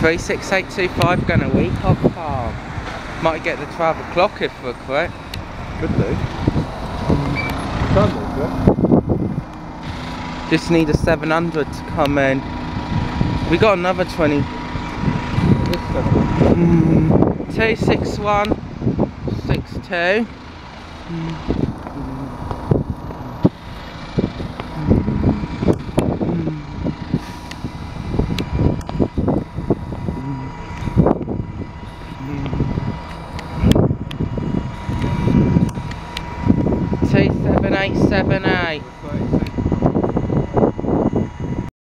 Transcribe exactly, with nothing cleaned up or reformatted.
three six eight two five gonna week off car. Might get the twelve o'clock if we're quick. Could do. Can do, yeah. Just need a seven hundred to come in. We got another twenty. Mm. two six one six two. Mm. two seven eight seven eight.